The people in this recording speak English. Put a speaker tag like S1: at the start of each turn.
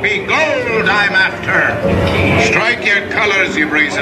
S1: be gold I'm after. Strike your colors, you brazen